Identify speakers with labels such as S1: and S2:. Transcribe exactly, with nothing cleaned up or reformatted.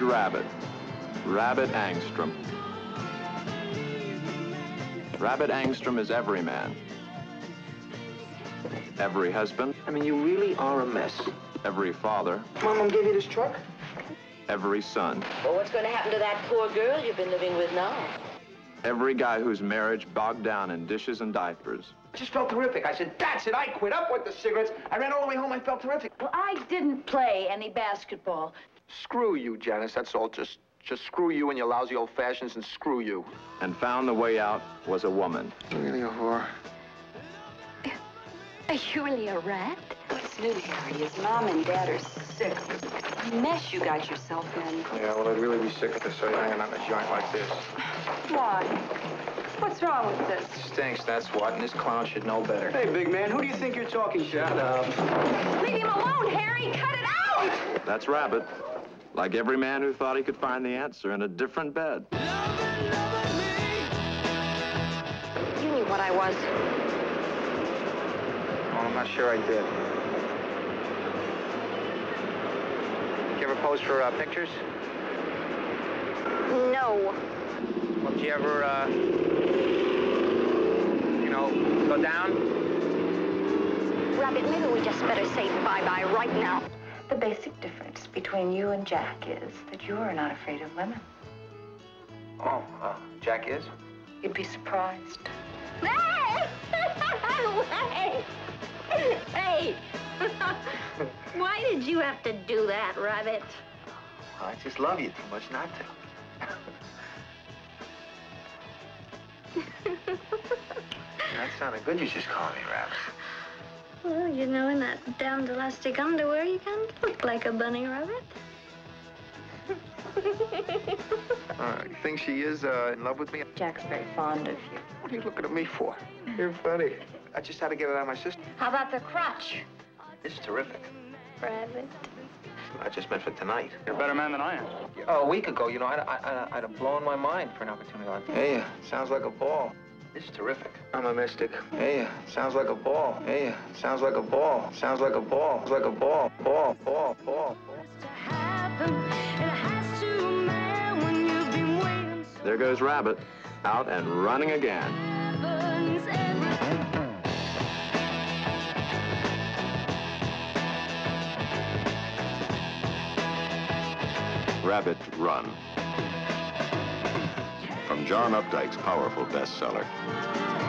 S1: Rabbit. Rabbit Angstrom. Rabbit Angstrom is every man. Every husband.
S2: I mean, you really are a mess.
S1: Every father.
S2: Mom, Mom gave you this truck?
S1: Every son.
S3: Well, what's going to happen to that poor girl you've been living with now?
S1: Every guy whose marriage bogged down in dishes and diapers.
S2: I just felt terrific. I said, that's it. I quit. Up with the cigarettes. I ran all the way home. I felt terrific.
S3: Well, I didn't play any basketball.
S2: Screw you, Janice. That's all. Just, just screw you and your lousy old fashions and screw you.
S1: And found the way out was a woman.
S2: You're really a whore.
S4: Are you really a rat?
S5: What's new, Harry, is Mom and Dad are sick of the mess you got yourself in.
S2: Yeah, well, I'd really be sick of this so you're hanging out in a joint like this.
S5: Why? What's wrong with this?
S2: It stinks, that's what, and this clown should know better.
S6: Hey, big man, who do you think you're talking to? Shut up.
S4: Leave him alone, Harry! Cut it out!
S1: That's Rabbit. Like every man who thought he could find the answer in a different bed.
S4: You knew what I was.
S2: Well, I'm not sure I did. Did you ever pose for uh, pictures?
S4: No.
S2: Well, did you ever, uh, you know, go down?
S4: Rabbit, maybe we just better say bye-bye right now.
S5: The basic difference between you and Jack is that you're not afraid of women.
S2: Oh, uh, Jack is?
S5: You'd be surprised.
S4: Hey! Hey! Why did you have to do that, Rabbit?
S2: I just love you too much not to. That sounded good, you just called me Rabbit.
S4: Well, you know, in that damned elastic underwear, you can't look like a bunny rabbit.
S2: Uh, you think she is uh, in love with me?
S5: Jack's very fond of you.
S2: What are you looking at me for? You're funny. I just had to get it out of my system.
S4: How about the crotch,
S2: This is terrific.
S4: Rabbit?
S2: I just meant for tonight.
S6: You're a better man than I am.
S2: Oh, a week ago, you know, I'd, I, I'd have blown my mind for an opportunity like that. Hey, sounds like a ball. This is terrific. I'm a mystic. Hey, sounds like a ball. Hey, sounds like a ball. Sounds like a ball. Sounds like a ball. Ball, ball, ball.
S1: There goes Rabbit, out and running again.
S7: Rabbit Run. From John Updike's powerful bestseller.